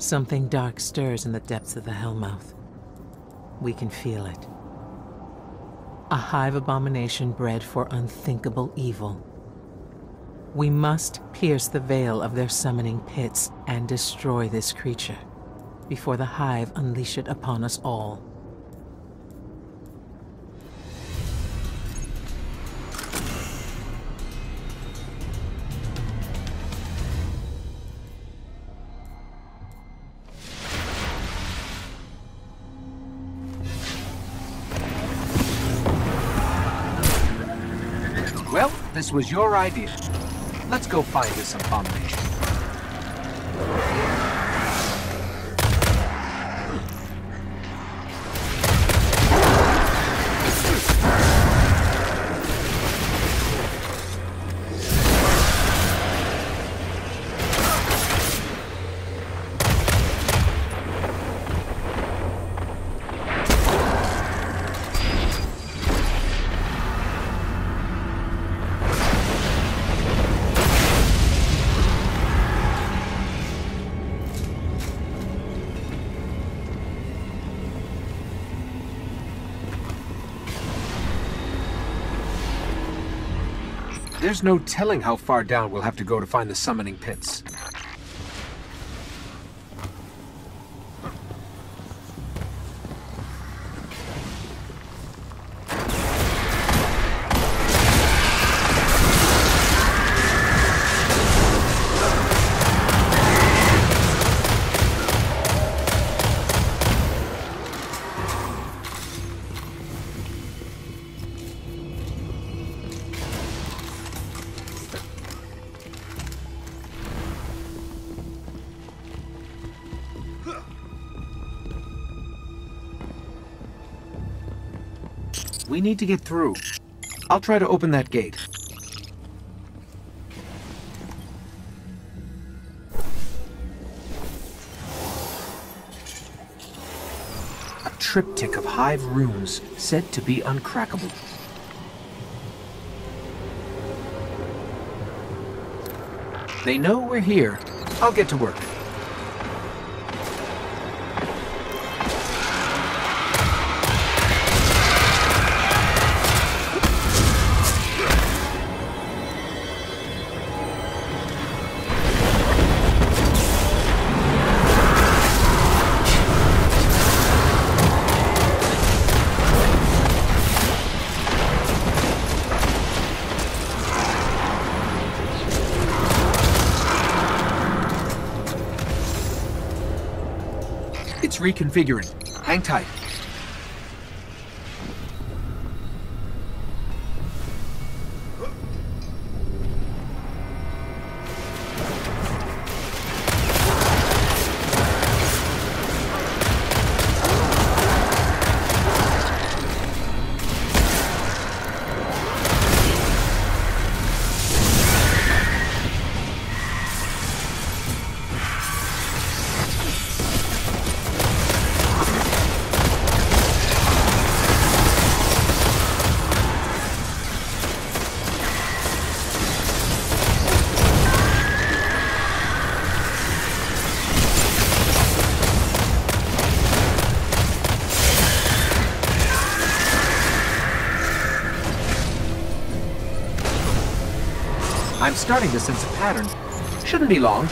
Something dark stirs in the depths of the Hellmouth. We can feel it. A hive abomination bred for unthinkable evil. We must pierce the veil of their summoning pits and destroy this creature before the hive unleash it upon us all. Well, this was your idea. Let's go find this abomination. There's no telling how far down we'll have to go to find the summoning pits. We need to get through. I'll try to open that gate. A triptych of hive runes said to be uncrackable. They know we're here. I'll get to work. It's reconfiguring. Hang tight. I'm starting to sense a pattern. Shouldn't be long.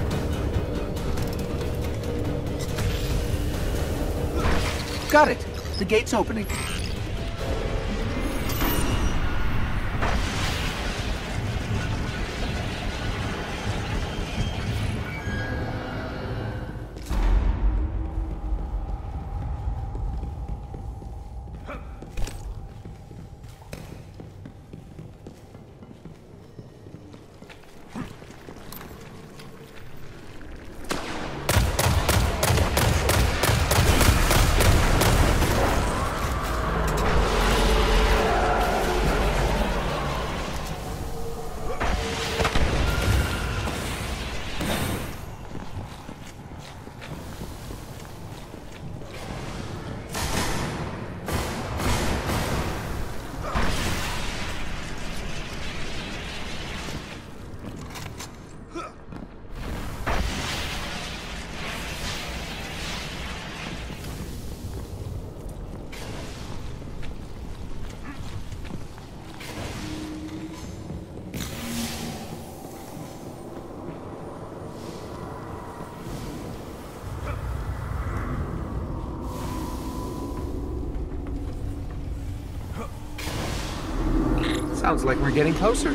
Got it. the gate's opening. Sounds like we're getting closer.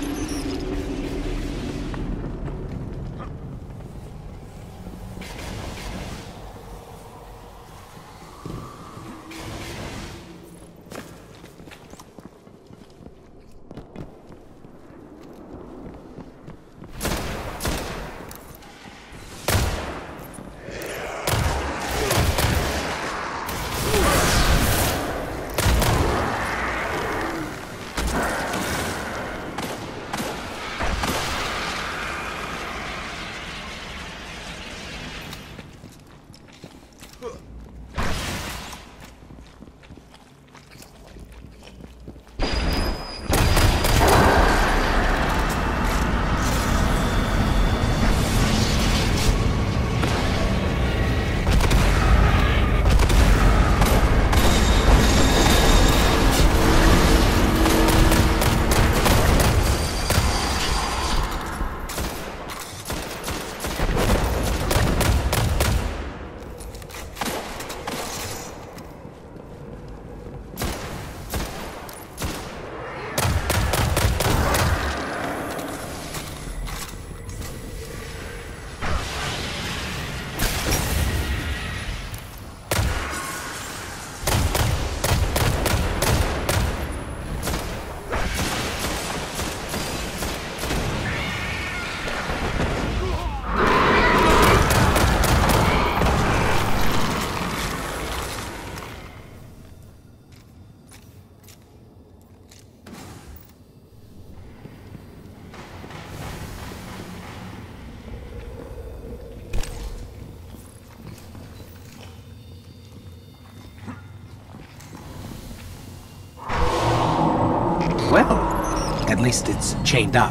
Well, at least it's chained up.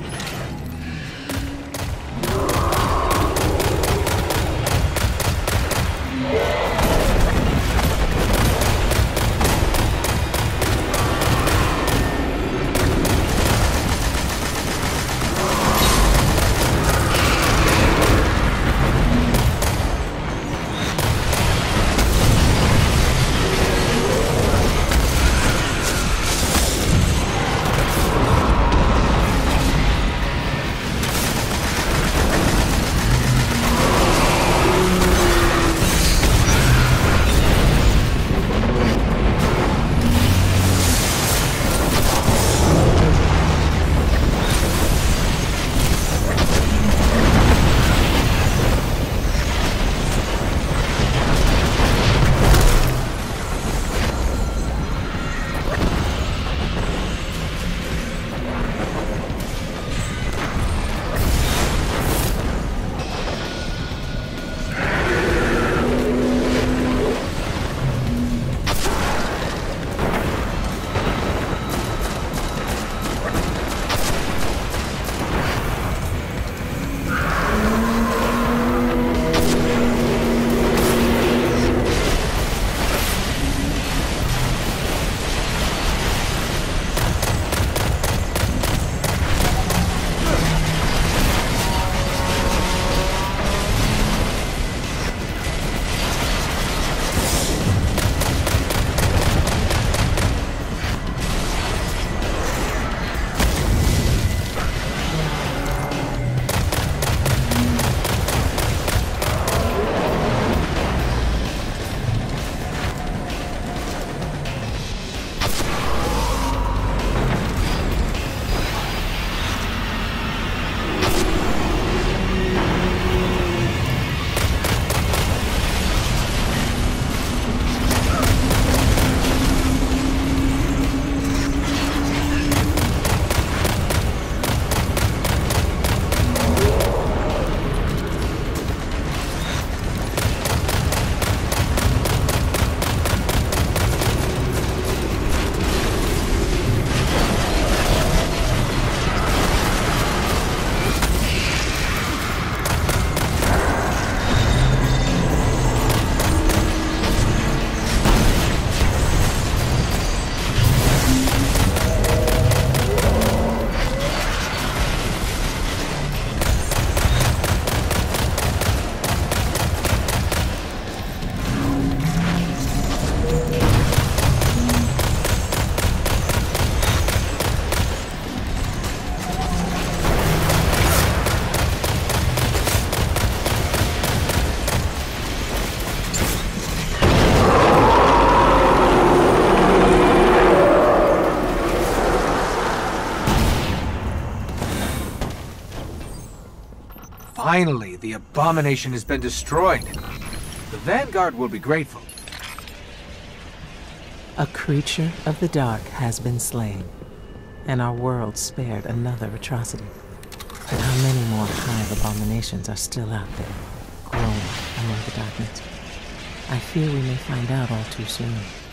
Finally, the abomination has been destroyed. The Vanguard will be grateful. A creature of the dark has been slain, and our world spared another atrocity. But how many more hive abominations are still out there, growing among the darkness? I fear we may find out all too soon.